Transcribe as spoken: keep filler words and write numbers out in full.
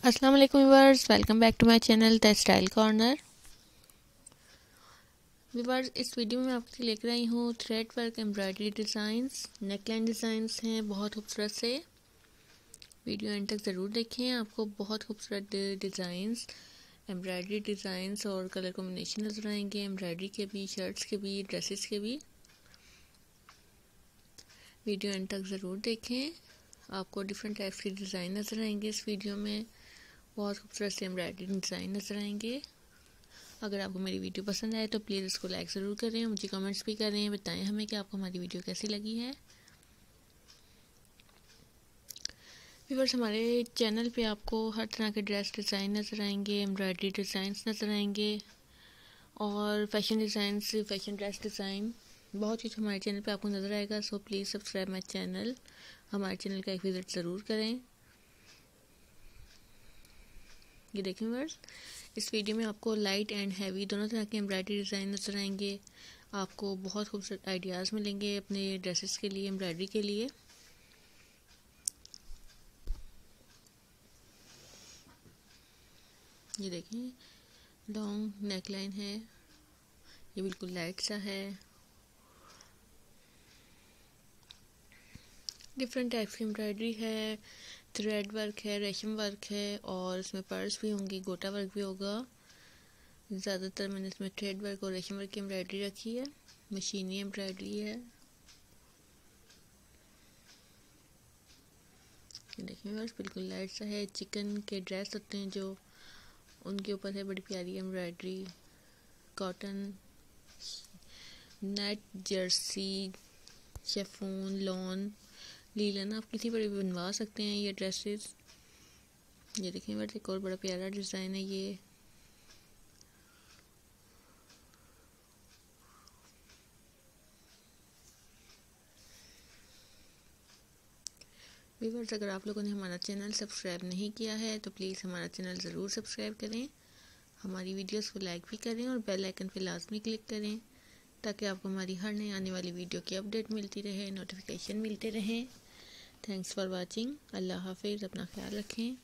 अस्सलाम वालेकुम viewers, welcome back to my channel the style corner. Viewers, इस video में आपके लिए लेकर आई हूँ thread work embroidery designs, neckline designs हैं बहुत खूबसूरत से। वीडियो एंड तक ज़रूर देखें, आपको बहुत खूबसूरत डिज़ाइंस, एम्ब्रॉयडरी डिज़ाइंस और कलर कॉम्बिनेशन नज़र आएंगे। एम्ब्रॉयडरी के भी, शर्ट्स के भी, ड्रेसेस के भी। वीडियो एंड तक ज़रूर देखें, आपको डिफरेंट टाइप्स के डिज़ाइन नज़र आएंगे इस वीडियो में। बहुत खूबसूरत से एम्ब्रॉयडरी डिज़ाइन नज़र आएंगे। अगर आपको मेरी वीडियो पसंद आए तो प्लीज़ इसको लाइक ज़रूर करें, मुझे कमेंट्स भी करें, बताएं हमें कि आपको हमारी वीडियो कैसी लगी है। व्यूअर्स, हमारे चैनल पे आपको हर तरह के ड्रेस डिज़ाइन नज़र आएंगे, एम्ब्रॉयडरी डिज़ाइंस नज़र आएंगे और fashion designs, fashion dress design, बहुत कुछ हमारे चैनल पे आपको नज़र आएगा। So please subscribe my channel, हमारे चैनल का एक विज़िट ज़रूर करें। ये देखें व्यूअर्स, इस वीडियो में आपको लाइट एंड हैवी दोनों तरह के एम्ब्रॉयडरी डिज़ाइन नज़र आएंगे। आपको बहुत खूबसूरत आइडियाज़ मिलेंगे अपने ड्रेसेस के लिए, एम्ब्रॉयडरी के लिए। ये देखें, लॉन्ग नेकलाइन है, ये बिल्कुल लाइट सा है। डिफरेंट टाइप्स की एम्ब्रॉयडरी है, थ्रेड वर्क है, रेशम वर्क है और इसमें पर्स भी होंगी, गोटा वर्क भी होगा। ज़्यादातर मैंने इसमें थ्रेड वर्क और रेशम वर्क की एम्ब्रॉयडरी रखी है, मशीनी एम्ब्रॉयडरी है। देखिए बस बिल्कुल लाइट सा है। चिकन के ड्रेस होते हैं जो, उनके ऊपर है बड़ी प्यारी embroidery. Cotton, net, jersey, chiffon, lawn, linen, आप किसी पर भी बनवा सकते हैं ये ड्रेसेस। ये देखिए बस एक और बड़ा प्यारा डिज़ाइन है ये। व्यूअर्स, अगर आप लोगों ने हमारा चैनल सब्सक्राइब नहीं किया है तो प्लीज़ हमारा चैनल ज़रूर सब्सक्राइब करें, हमारी वीडियोस को लाइक भी करें और बेल आइकन पे लाजमी क्लिक करें ताकि आपको हमारी हर नई आने वाली वीडियो की अपडेट मिलती रहे, नोटिफिकेशन मिलते रहें। Thanks for watching. अल्लाह हाफिज़, अपना ख्याल रखें।